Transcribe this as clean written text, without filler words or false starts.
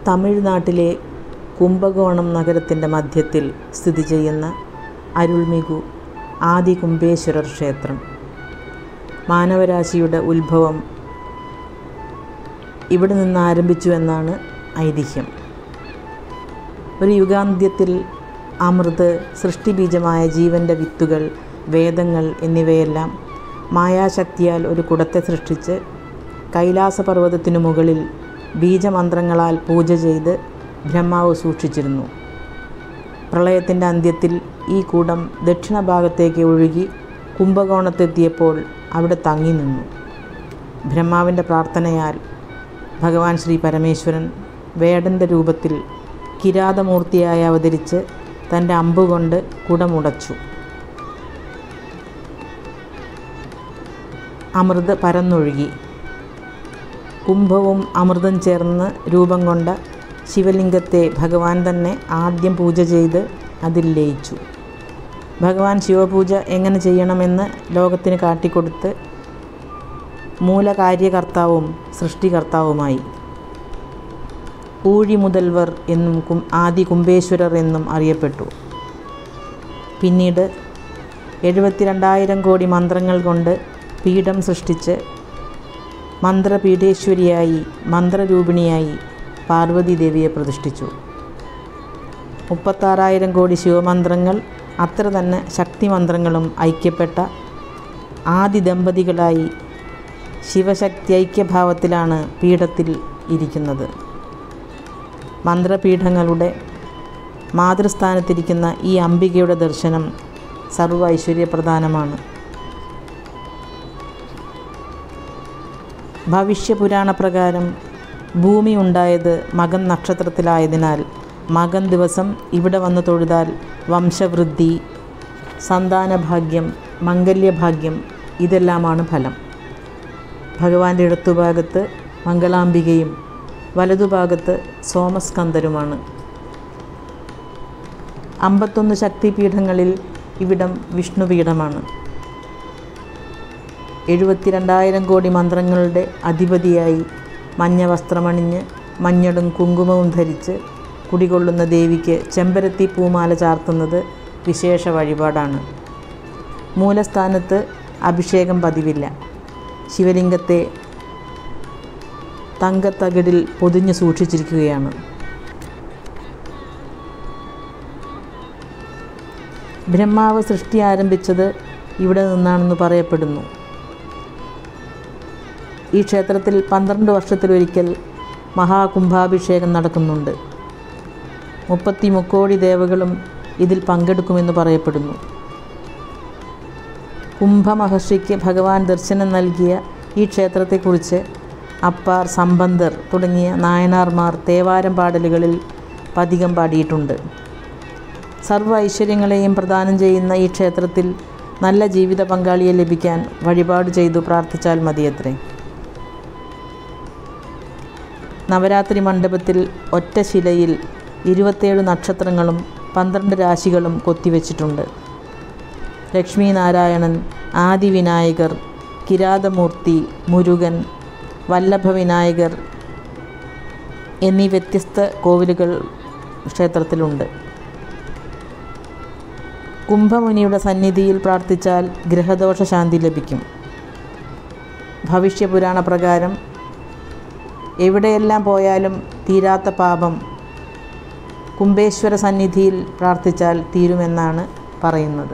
തമിഴ്നാട്ടിലെ കുംഭകോണം നഗരത്തിൻ്റെ മധ്യത്തിൽ സ്ഥിതി ചെയ്യുന്ന അരുൾമികു ആദി കുംഭേശ്വരർ ക്ഷേത്രം. മാനവരാശിയുടെ ഉത്ഭവം ഇവിടെ നിന്ന് ആരംഭിച്ചു എന്നാണ് ഐതിഹ്യം. ഒരു യുഗാന്ത്യത്തിൽ അമൃത്, സൃഷ്ടിബീജമായ ജീവൻ്റെ വിത്തുകൾ, വേദങ്ങൾ എന്നിവയെല്ലാം മായാശക്തിയാൽ ഒരു കുടത്തെ സൃഷ്ടിച്ച് കൈലാസപർവ്വതത്തിനു മുകളിൽ ബീജമന്ത്രങ്ങളാൽ പൂജ ചെയ്ത് ബ്രഹ്മാവ് സൂക്ഷിച്ചിരുന്നു. പ്രളയത്തിൻ്റെ അന്ത്യത്തിൽ ഈ കുടം ദക്ഷിണഭാഗത്തേക്ക് ഒഴുകി കുംഭകോണത്തെത്തിയപ്പോൾ അവിടെ തങ്ങി നിന്നു. ബ്രഹ്മാവിൻ്റെ പ്രാർത്ഥനയാൽ ഭഗവാൻ ശ്രീ പരമേശ്വരൻ വേടൻ്റെ രൂപത്തിൽ കിരാതമൂർത്തിയായി അവതരിച്ച് തൻ്റെ അമ്പുകൊണ്ട് കുടമുടച്ചു. അമൃത് പരന്നൊഴുകി. കുംഭവും അമൃതം ചേർന്ന് രൂപം കൊണ്ട ശിവലിംഗത്തെ ഭഗവാൻ തന്നെ ആദ്യം പൂജ ചെയ്ത് അതിൽ ലയിച്ചു. ഭഗവാൻ ശിവപൂജ എങ്ങനെ ചെയ്യണമെന്ന് ലോകത്തിന് കാട്ടിക്കൊടുത്ത് മൂലകാര്യകർത്താവും സൃഷ്ടികർത്താവുമായി. ഊഴി മുതൽവർ എന്നും ആദി കുംഭേശ്വരർ എന്നും അറിയപ്പെട്ടു. പിന്നീട് 72,000 കോടി മന്ത്രങ്ങൾ കൊണ്ട് പീഠം സൃഷ്ടിച്ച് മന്ത്രപീഠേശ്വരിയായി, മന്ത്രരൂപിണിയായി പാർവതി ദേവിയെ പ്രതിഷ്ഠിച്ചു. 36,000 കോടി ശിവമന്ത്രങ്ങൾ, അത്ര തന്നെ ശക്തിമന്ത്രങ്ങളും ഐക്യപ്പെട്ട ആദി ദമ്പതികളായി ശിവശക്തി ഐക്യഭാവത്തിലാണ് പീഠത്തിൽ ഇരിക്കുന്നത്. മന്ത്രപീഠങ്ങളുടെ മാതൃസ്ഥാനത്തിരിക്കുന്ന ഈ അംബികയുടെ ദർശനം സർവ്വ ഐശ്വര്യപ്രധാനമാണ്. ഭവിഷ്യപുരാണപ്രകാരം ഭൂമി ഉണ്ടായത് മകൻ നക്ഷത്രത്തിലായതിനാൽ മകൻ ദിവസം ഇവിടെ വന്ന് തൊഴുതാൽ വംശവൃദ്ധി, സന്താനഭാഗ്യം, മംഗല്യഭാഗ്യം ഇതെല്ലാമാണ് ഫലം. ഭഗവാന്റെ ഇടത്തുഭാഗത്ത് മംഗളാംബികയും വലതുഭാഗത്ത് സോമസ്കന്ദരുമാണ്. 51 ശക്തിപീഠങ്ങളിൽ ഇവിടം വിഷ്ണുപീഠമാണ്. 72,000 കോടി മന്ത്രങ്ങളുടെ അധിപതിയായി മഞ്ഞ വസ്ത്രമണിഞ്ഞ് മഞ്ഞളും കുങ്കുമവും ധരിച്ച് കുടികൊള്ളുന്ന ദേവിക്ക് ചെമ്പരത്തി പൂമാല ചാർത്തുന്നത് വിശേഷ വഴിപാടാണ്. മൂലസ്ഥാനത്ത് അഭിഷേകം പതിവില്ല. ശിവലിംഗത്തെ തങ്കത്തകിടിൽ പൊതിഞ്ഞു സൂക്ഷിച്ചിരിക്കുകയാണ്. ബ്രഹ്മാവ് സൃഷ്ടി ആരംഭിച്ചത് ഇവിടെ നിന്നാണെന്ന് പറയപ്പെടുന്നു. ഈ ക്ഷേത്രത്തിൽ 12 വർഷത്തിലൊരിക്കൽ മഹാകുംഭാഭിഷേകം നടക്കുന്നുണ്ട്. 33 കോടി ദേവകളും ഇതിൽ പങ്കെടുക്കുമെന്ന് പറയപ്പെടുന്നു. കുംഭമഹർഷിക്ക് ഭഗവാൻ ദർശനം നൽകിയ ഈ ക്ഷേത്രത്തെക്കുറിച്ച് അപ്പാർ, സംബന്ധർ തുടങ്ങിയ നായനാർമാർ തേവാരം പാടലുകളിൽ പതികം പാടിയിട്ടുണ്ട്. സർവ്വ ഐശ്വര്യങ്ങളെയും പ്രദാനം ചെയ്യുന്ന ഈ ക്ഷേത്രത്തിൽ നല്ല ജീവിത പങ്കാളിയെ ലഭിക്കാൻ വഴിപാട് ചെയ്തു പ്രാർത്ഥിച്ചാൽ മതിയത്രേ. നവരാത്രി മണ്ഡപത്തിൽ ഒറ്റ ശിലയിൽ 27 നക്ഷത്രങ്ങളും 12 രാശികളും കൊത്തിവെച്ചിട്ടുണ്ട്. ലക്ഷ്മി നാരായണൻ, ആദിവിനായകർ, കിരാതമൂർത്തി, മുരുകൻ, വല്ലഭവിനായകർ എന്നീ വ്യത്യസ്ത കോവിലുകൾ ക്ഷേത്രത്തിലുണ്ട്. കുംഭമുനിയുടെ സന്നിധിയിൽ പ്രാർത്ഥിച്ചാൽ ഗ്രഹദോഷ ശാന്തി ലഭിക്കും. ഭവിഷ്യപുരാണ പ്രകാരം എവിടെയെല്ലാം പോയാലും തീരാത്ത പാപം കുംഭേശ്വര സന്നിധിയിൽ പ്രാർത്ഥിച്ചാൽ തീരുമെന്നാണ് പറയുന്നത്.